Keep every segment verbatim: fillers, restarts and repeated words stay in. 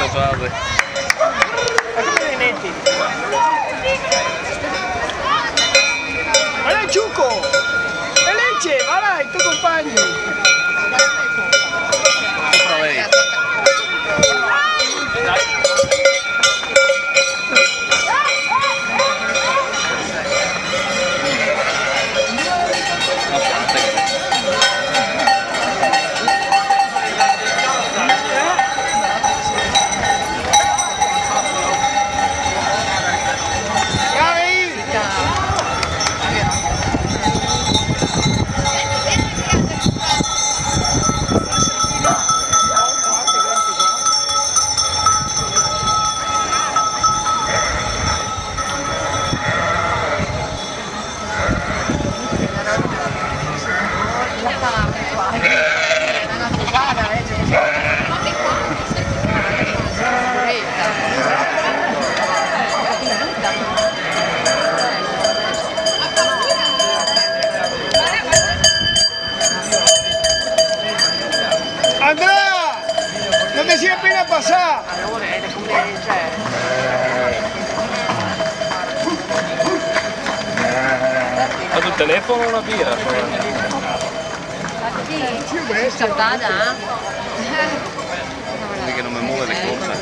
state. Ma come le metti? Ma lei Ciuco! E Lecce, va là, i tuoi compagni! Sopra lei. Andrea! Non ti sei appena passato! Ha il telefono o una birra? Sì, salvata? Vedi che non mi muove le corse.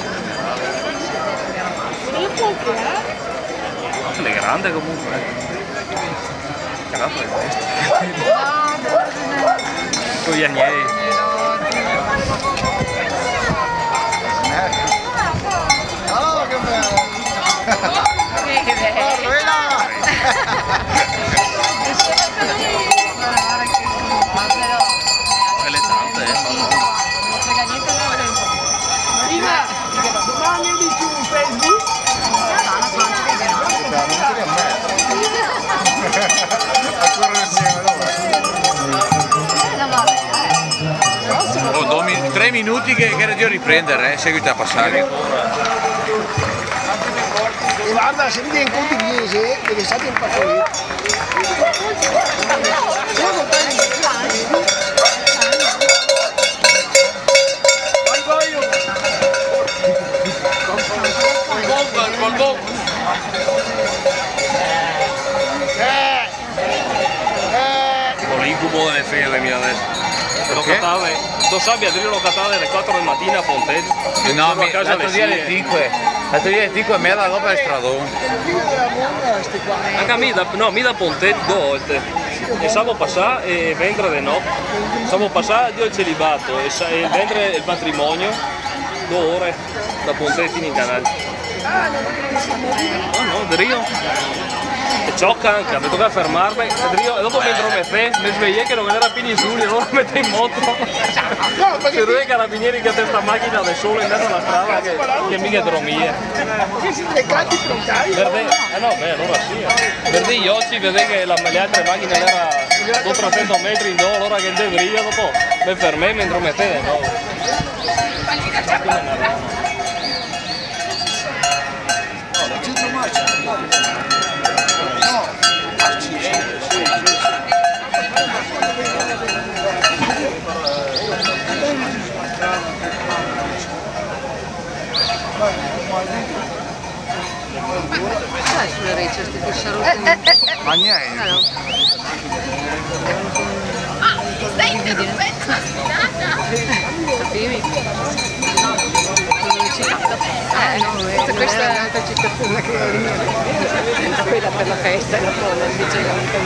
È grande comunque. Cazzo è questo? Con gli agnelli. Oh, che bello! Che bello! Quelle tante, eh? Non frega niente da tempo. Marina, domani di più un Facebook? Oh, domi- tre minuti che, che era di riprendere, eh? Seguita a passare. E guarda, se vedi in conti inglese, deve stare un po' lì. Vai, vai, io! Col bomba, col bomba! Eh! Eh! Con l'incubo delle fede mia adesso. Lo catave, lo sabbia, Adriano lo catave alle quattro del mattino a Pontello. Eh no, mi, l'altro dia alle cinque, l'altro dia alle cinque e mezza dopo il stradone. Anche a me, da, no, mi da Pontello due volte. E siamo passati e ventre di no. Siamo passati io il celibato e, sa, e ventre il matrimonio, due ore da Pontello fino in canale. No, no, Adriano. E ciocca anche, mi tocca fermarmi, e dopo mentre me fe, mi svegliai che non era più in giù, allora mi metto in moto. C'è due carabinieri che testa macchina da solo in mezzo alla strada che, che mica dormia. Che si le canti frontali? Verde, eh no, beh, allora sì. Eh. Verde gli occhi, vede che la, le altre macchine erano duecento metri in do, allora che il debrio dopo mi fermai mentre mi fede, no. Sai sulle recce, sti fissarotti. Ma niente. Ah, stai interrompendo la sfilata? Capivi? Eh no, questa è un'altra cittadina che è quella per la festa e la folla invece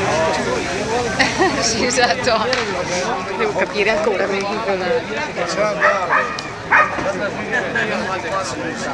la sì, esatto. Devo capire ancora meglio.